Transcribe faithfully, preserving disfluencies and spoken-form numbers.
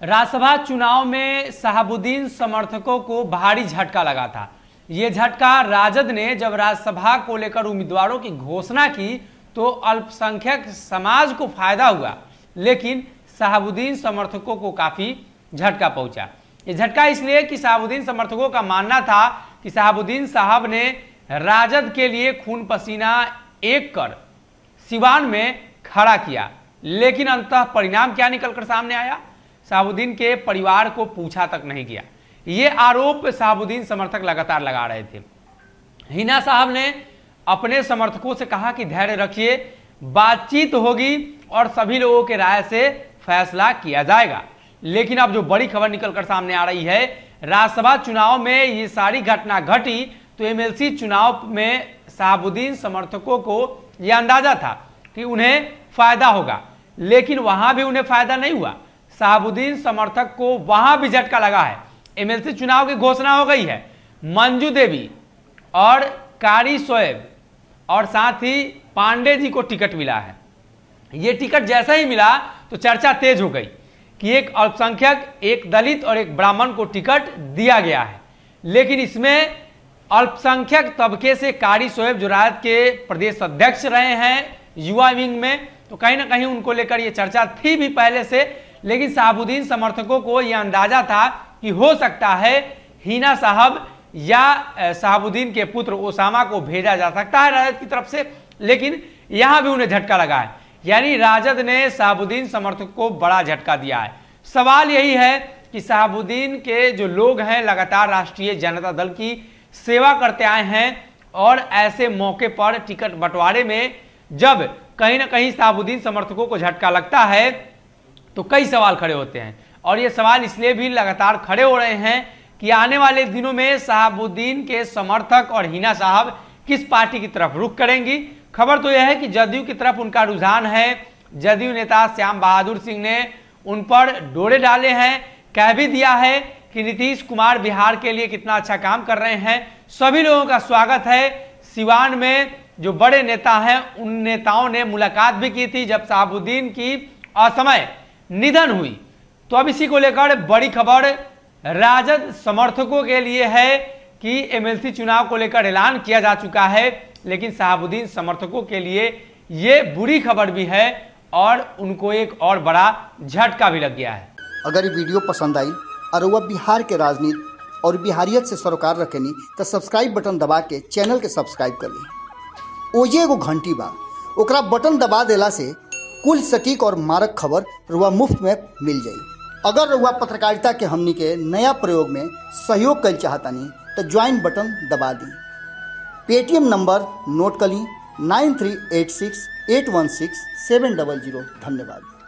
राज्यसभा चुनाव में शहाबुद्दीन समर्थकों को भारी झटका लगा था। ये झटका राजद ने जब राज्यसभा को लेकर उम्मीदवारों की घोषणा की तो अल्पसंख्यक समाज को फायदा हुआ, लेकिन शहाबुद्दीन समर्थकों को काफी झटका पहुंचा। ये झटका इसलिए कि शहाबुद्दीन समर्थकों का मानना था कि शहाबुद्दीन साहब ने राजद के लिए खून पसीना एक कर सिवान में खड़ा किया, लेकिन अंततः परिणाम क्या निकलकर सामने आया? शहाबुद्दीन के परिवार को पूछा तक नहीं किया। ये आरोप शहाबुद्दीन समर्थक लगातार लगा रहे थे। हिना साहब ने अपने समर्थकों से कहा कि धैर्य रखिए, बातचीत होगी और सभी लोगों के राय से फैसला किया जाएगा। लेकिन अब जो बड़ी खबर निकलकर सामने आ रही है, राज्यसभा चुनाव में ये सारी घटना घटी तो एमएलसी चुनाव में शहाबुद्दीन समर्थकों को यह अंदाजा था कि उन्हें फायदा होगा, लेकिन वहां भी उन्हें फायदा नहीं हुआ। शहाबुद्दीन समर्थक को वहां भी झटका लगा है। एमएलसी चुनाव की घोषणा हो गई है। मंजू देवी और कारी शोएब और साथ ही पांडे जी को टिकट मिला है। ये टिकट जैसा ही मिला तो चर्चा तेज हो गई कि एक अल्पसंख्यक, एक दलित और एक ब्राह्मण को टिकट दिया गया है। लेकिन इसमें अल्पसंख्यक तबके से कारी शोएब जो राजद के प्रदेश अध्यक्ष रहे हैं युवा विंग में, तो कहीं ना कहीं उनको लेकर ये चर्चा थी भी पहले से। लेकिन शहाबुद्दीन समर्थकों को यह अंदाजा था कि हो सकता है हिना साहब या शहाबुद्दीन के पुत्र ओसामा को भेजा जा सकता है राजद की तरफ से, लेकिन यहां भी उन्हें झटका लगा है। यानी राजद ने शहाबुद्दीन समर्थकों को बड़ा झटका दिया है। सवाल यही है कि शहाबुद्दीन के जो लोग हैं लगातार राष्ट्रीय जनता दल की सेवा करते आए हैं और ऐसे मौके पर टिकट बंटवारे में जब कहीं ना कहीं शहाबुद्दीन समर्थकों को झटका लगता है तो कई सवाल खड़े होते हैं। और ये सवाल इसलिए भी लगातार खड़े हो रहे हैं कि आने वाले दिनों में शहाबुद्दीन के समर्थक और हिना साहब किस पार्टी की तरफ रुख करेंगी। खबर तो यह है कि जदयू की तरफ उनका रुझान है। जदयू नेता श्याम बहादुर सिंह ने उन पर डोरे डाले हैं, कह भी दिया है कि नीतीश कुमार बिहार के लिए कितना अच्छा काम कर रहे हैं। सभी लोगों का स्वागत है। सिवान में जो बड़े नेता हैं उन नेताओं ने मुलाकात भी की थी जब शहाबुद्दीन की असमय निधन हुई। तो अब इसी को लेकर बड़ी खबर राजद समर्थकों के लिए है कि एमएलसी चुनाव को लेकर ऐलान किया जा चुका है, लेकिन शहाबुद्दीन समर्थकों के लिए ये बुरी खबर भी है और उनको एक और बड़ा झटका भी लग गया है। अगर ये वीडियो पसंद आई और वह बिहार के राजनीति और बिहारियत से सरोकार रखेनी तो सब्सक्राइब बटन दबा के चैनल के सब्सक्राइब कर ली। ओजे एगो घंटी बा, ओकरा बटन दबा देला से कुल सटीक और मारक खबर रुआ मुफ्त में मिल जाई। अगर रुआ पत्रकारिता के हमनी के नया प्रयोग में सहयोग कर चाहतानी तो ज्वाइन बटन दबा दी। पेटीएम नंबर नोट कर ली nine three eight six eight one six seven double zero. धन्यवाद।